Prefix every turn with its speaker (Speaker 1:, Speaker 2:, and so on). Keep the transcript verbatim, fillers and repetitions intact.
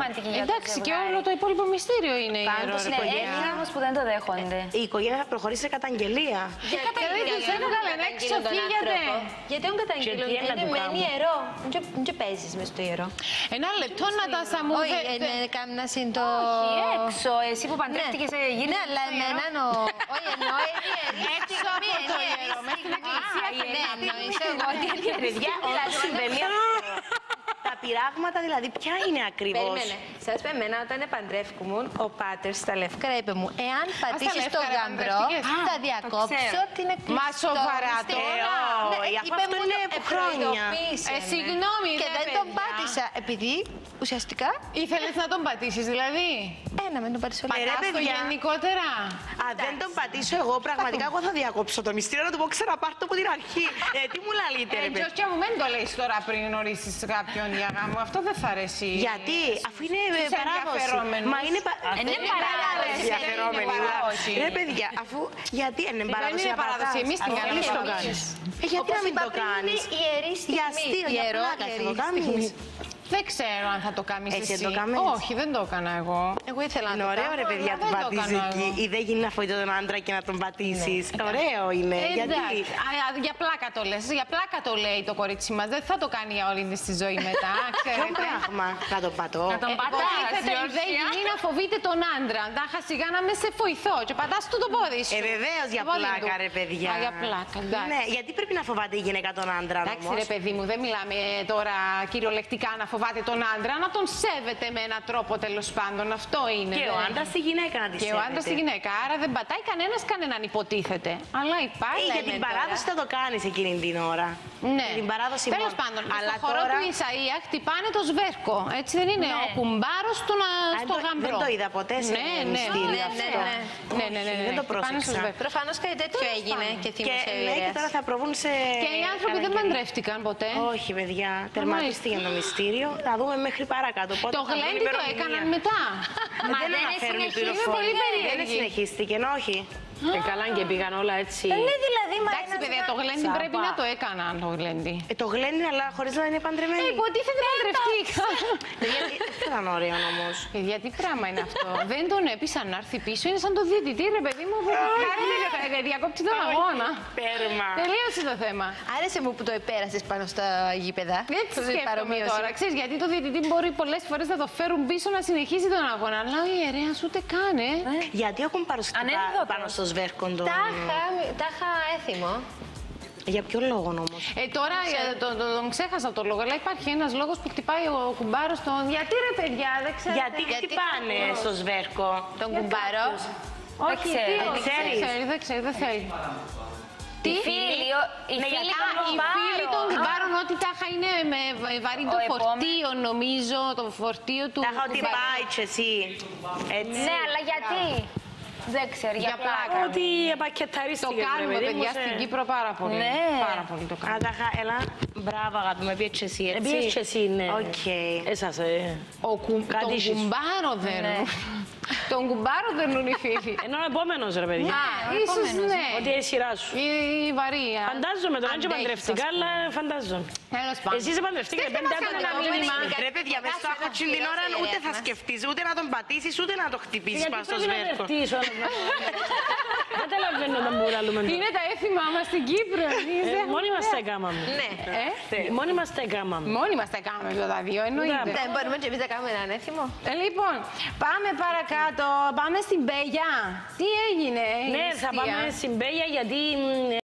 Speaker 1: ρομαντική για το
Speaker 2: Εντάξει, και όλο το υπόλοιπο μυστήριο είναι η
Speaker 1: Πάντως είναι έθιμα όμως που δεν το δέχονται.
Speaker 3: Η οικογένεια θα προχωρήσει σε καταγγελία.
Speaker 2: Και καταγγελία, δεν έβγαλε έξω, φύγετε.
Speaker 1: Γιατί δεν καταγγείλουν, γιατί μένει ιερό. Δεν παίζεις μες στο ιερό.
Speaker 2: Ένα λεπτό, Νατάσα μου.
Speaker 4: Όχι, είναι κάμνα συντό...
Speaker 1: Όχι, έξω, εσύ που παντρεύτηκες γύρω.
Speaker 4: Ναι, αλλά εμένα νο... Όχι, εννοώ
Speaker 2: έξω από το ιερό, μέσα στην εκκλησία.
Speaker 4: Ναι, εννοείς εγώ ότι είναι
Speaker 3: Παιδιά, όλα συμβαίνει αυτό. Τα πειράγματα δηλαδή, ποια είναι ακριβώς?
Speaker 4: Περίμενε. Σας πω εμένα, όταν παντρεύκουμουν, ο πάτερ στα Λευκρά είπε μου, εάν πατήσεις το γαμπρό, θα διακόψω την εκκλησία.
Speaker 2: Μα σοβαρά
Speaker 4: τώρα.
Speaker 3: Όχι, αφού αυτό είναι χρόνια.
Speaker 2: Ε, συγγνώμη,
Speaker 4: Και δεν τον πάτησα, επειδή ουσιαστικά...
Speaker 2: Ήθελες να τον πατήσεις, δηλαδή.
Speaker 4: Ένα με τον πατήσω.
Speaker 2: Πατάς το γενικότερα.
Speaker 3: Αν δεν τον πατήσω εγώ, πραγματικά εγώ θα διακόψω το μυστήριο να του πω ξέρα πάρ' το από την αρχή. Ε, τι μου λαλείτε, ρε παιδί.
Speaker 2: Τζόκια μου, μην το λες τώρα πριν γνωρίσεις κάποιον για γάμο. Αυτό δεν θα αρέσει.
Speaker 3: Γιατί, αφού είναι παράδοση. Μα είναι
Speaker 1: Είναι παράδοση.
Speaker 3: ενδιαφερόμενη. Ρε παιδιά, αφού γιατί είναι παράδοση?
Speaker 2: Δεν είναι παράδοση, εμείς την κάνουμε.
Speaker 3: Εμείς το κάνεις. Ε, γιατί να μην το κάνεις?
Speaker 4: Είναι ιερή στιγμή.
Speaker 3: Για αστείο, για πλάκα θα το κάνεις.
Speaker 2: Δεν ξέρω αν θα το κάνεις
Speaker 3: Έτσι
Speaker 2: εσύ.
Speaker 3: δεν το κάνεις?
Speaker 2: Όχι, δεν το έκανα εγώ.
Speaker 4: Εγώ ήθελα να
Speaker 3: Είναι
Speaker 4: το
Speaker 3: ωραίο
Speaker 4: κάνω.
Speaker 3: ρε παιδιά
Speaker 2: αλλά
Speaker 3: του
Speaker 2: δεν το
Speaker 3: πατήσεις
Speaker 2: κάνω
Speaker 3: εκεί.
Speaker 2: εγώ.
Speaker 3: Ή δεν γίνει να φοηθεί τον άντρα και να τον πατήσεις. Ωραίο είναι.
Speaker 2: Ε,
Speaker 3: Γιατί?
Speaker 2: εντάξει. Α, α, για πλάκα το λες. Για πλάκα το λέει το κορίτσι μας. Δεν θα το κάνει για όλη της τη ζωή μετά.
Speaker 3: Ποιο
Speaker 2: Ξέρετε.
Speaker 3: πράγμα? Να τον πατώ?
Speaker 1: Να τον πατάς,
Speaker 2: Υποτίθεται η δε γυνή να φοβείται τον άντρα. Τάχα σιγά να με σε φοηθώ και πατάς του το πόδι σου.
Speaker 3: Ε, βεβαίως για
Speaker 2: Το πόδι
Speaker 3: πλάκα,
Speaker 2: του.
Speaker 3: ρε παιδιά.
Speaker 2: Α, για πλάκα, εντάξει.
Speaker 3: Ναι, γιατί πρέπει να φοβάται η γυναίκα τον άντρα
Speaker 2: Εντάξει,
Speaker 3: όμως?
Speaker 2: ρε παιδί μου, δεν μιλάμε τώρα κυριολεκτικά να φοβάται τον άντρα, να τον σέβεται με έναν τρόπο τέλος πάντων. Αυτό είναι.
Speaker 3: Και
Speaker 2: δεν
Speaker 3: ο
Speaker 2: είναι.
Speaker 3: άντρας τη γυναίκα να τη
Speaker 2: Και ο
Speaker 3: σέβεται.
Speaker 2: άντρας τη γυναίκα. Άρα δεν πατάει κανένας κανέναν, υποτίθεται. Αλλά υπάρχει.
Speaker 3: Ε, για την παράδοση θα το κάνεις εκείνη την ώρα.
Speaker 2: Ναι.
Speaker 3: Για την παράδοση
Speaker 2: Τέλος
Speaker 3: μόνο.
Speaker 2: πάντων,
Speaker 3: Αλλά
Speaker 2: στο χώρο
Speaker 3: τώρα...
Speaker 2: του Ισαΐα χτυπάνε το σβέρκο. Έτσι δεν είναι?
Speaker 1: Ναι.
Speaker 2: Ο κουμπάρος του να...
Speaker 3: Α,
Speaker 2: στο
Speaker 3: το-
Speaker 2: γαμπρό.
Speaker 3: δεν το είδα ποτέ σε
Speaker 2: ναι, ναι,
Speaker 3: μυστήριο
Speaker 2: ναι,
Speaker 3: αυτό.
Speaker 2: ναι, ναι, ναι, ναι, ναι,
Speaker 3: δεν το
Speaker 2: χτυπάνε στο
Speaker 3: πρόσεξα.
Speaker 2: σβέρκο.
Speaker 4: Προφανώς κάτι τέτοιο έγινε και
Speaker 3: Και,
Speaker 4: θύμωσε ο
Speaker 3: ναι, και
Speaker 4: ιερέας.
Speaker 3: τώρα θα προβούν σε...
Speaker 2: Και οι άνθρωποι δεν παντρεύτηκαν ποτέ.
Speaker 3: Όχι, παιδιά. Τερματίστηκε το μυστήριο. Θα δούμε μέχρι παρακάτω. Πότε
Speaker 2: Το
Speaker 3: θα βγουν
Speaker 2: γλέντι το
Speaker 3: ημερομηνία.
Speaker 2: έκαναν μετά.
Speaker 1: Μα
Speaker 3: δεν
Speaker 1: δεν
Speaker 3: αναφέρουν οι
Speaker 1: συνεχίζει,
Speaker 3: πληροφορίες.
Speaker 2: πολύ περίεργη.
Speaker 3: Δεν συνεχίστηκε, όχι.
Speaker 5: Ε, καλά και πήγαν όλα έτσι.
Speaker 1: Ναι, δηλαδή, μα
Speaker 2: Εντάξει, παιδιά, το γλέντι
Speaker 5: Σαπά.
Speaker 2: πρέπει να το έκαναν το γλέντι.
Speaker 3: Ε, το γλέντι, αλλά χωρίς να είναι παντρεμένοι.
Speaker 2: Ε, υποτίθεται παντρευτήκα.
Speaker 3: Παιδιά, δεν ήταν ωραίο όμως.
Speaker 2: Παιδιά, τι πράγμα είναι αυτό? Δεν τον έπεισαν να έρθει πίσω. Είναι σαν το διαιτητή, ρε παιδί μου, που χάρη διακόπτει τον αγώνα.
Speaker 3: Πέρμα.
Speaker 2: Τελείωσε το θέμα.
Speaker 4: Άρεσε μου που το επέρασες πάνω στα γήπεδα.
Speaker 2: Έτσι
Speaker 4: Το
Speaker 2: σκέφτομαι
Speaker 4: παρομοίωση.
Speaker 2: τώρα. Ξέρεις, γιατί το διαιτητή μπορεί πολλές φορές να το φέρουν πίσω να συνεχίσει τον αγώνα. Αλλά ο ιερέας ούτε καν, ε.
Speaker 3: Γιατί έχουν παρουσιάσει
Speaker 1: Ανένδοτος.
Speaker 3: πάνω στο σβέρκον τον...
Speaker 4: Τα είχα έθιμο.
Speaker 3: Για ποιο λόγο όμως?
Speaker 2: Ε, τώρα ε, τον, τον, τον ξέχασα το λόγο, αλλά υπάρχει ένας λόγος που χτυπάει ο κουμπάρος τον. Γιατί ρε παιδιά, δεν ξέρετε?
Speaker 3: Γιατί χτυπάνε στο σβέρκο
Speaker 4: Τον κουμπάρο.
Speaker 2: Όχι,
Speaker 1: ξέρει.
Speaker 2: τι,
Speaker 3: Δεν
Speaker 2: όχι,
Speaker 3: ξέρεις.
Speaker 2: δεν ξέρει, δεν ξέρει, δεν θέλει. Τι?
Speaker 1: Οι φίλοι, ο- οι
Speaker 3: Ναι,
Speaker 1: φίλοι
Speaker 3: γιατί-
Speaker 1: των
Speaker 2: Α, οι φίλοι των
Speaker 1: κουμπάρων.
Speaker 2: κουμπάρων, ότι τάχα είναι με βαρύ το
Speaker 1: Ο επόμενος.
Speaker 2: φορτίο, νομίζω, το φορτίο του.
Speaker 3: Τα είχα ότι
Speaker 2: κουμπάρου.
Speaker 3: πάει και εσύ. Έτσι.
Speaker 1: Ναι, αλλά γιατί? Δεν ξέρω, για
Speaker 2: Για
Speaker 1: πλάκα.
Speaker 2: πλάκα.
Speaker 5: Ότι
Speaker 2: Το
Speaker 5: επακεταρίστηκε.
Speaker 2: κάνουμε, παιδιά, στην Κύπρο πάρα πολύ.
Speaker 1: Ναι.
Speaker 2: Πάρα πολύ το κάνουμε.
Speaker 3: Άταχα, έλα. Μπράβο, αγάπη μου, πήγες και εσύ, έτσι.
Speaker 5: Πήγες και εσύ, ναι.
Speaker 3: Οκ.
Speaker 5: Εσάς, ε.
Speaker 2: Ο κου...
Speaker 5: Κάτι
Speaker 2: Τον
Speaker 5: ίσως.
Speaker 2: κουμπάρο δέρνουν. Τον κουμπάρο δέρνουν οι φίλοι.
Speaker 5: Ενώ ο επόμενος, ρε παιδιά.
Speaker 2: Α, ίσως ναι.
Speaker 5: Ότι είναι η σειρά σου.
Speaker 2: Η, η βαρία.
Speaker 5: Φαντάζομαι τώρα, δεν
Speaker 2: Αντέχεις,
Speaker 5: παντρευτικά,
Speaker 2: ας πούμε.
Speaker 5: αλλά φαντάζομαι.
Speaker 2: Τέλος πάντων.
Speaker 5: Εσύ είσαι παντρευτικά,
Speaker 2: Στείλτε
Speaker 5: πέντε
Speaker 2: μας
Speaker 5: άτομα.
Speaker 2: ένα μήνυμα.
Speaker 3: Ρε παιδιά, μες στο άκο τσιν την ώρα ούτε θα σκεφτείς, ούτε να τον πατήσεις, ούτε να το χτυπήσεις
Speaker 5: Γιατί
Speaker 3: πάνω στο
Speaker 5: πρέπει να
Speaker 3: σβέρκο.
Speaker 5: δεχτείς όλα αυτά. Δεν καταλαβαίνω να μου λαλούμε τώρα.
Speaker 2: Είναι τα έθιμά μας στην Κύπρο.
Speaker 5: Ε, Μόνοι μας τα έκαναμε.
Speaker 4: Ναι.
Speaker 2: Ε,
Speaker 5: Μόνοι μας τα έκαναμε.
Speaker 2: μόνοι μας τα κάνουμε αυτά τα δύο, εννοείται.
Speaker 4: Δεν μπορούμε και εμείς να κάνουμε έναν έθιμο.
Speaker 2: Ε, λοιπόν, πάμε παρακάτω. Πάμε στην Πέγια. Τι έγινε, η
Speaker 5: Ναι, θα
Speaker 2: νηστεία?
Speaker 5: πάμε στην Πέγια γιατί μ,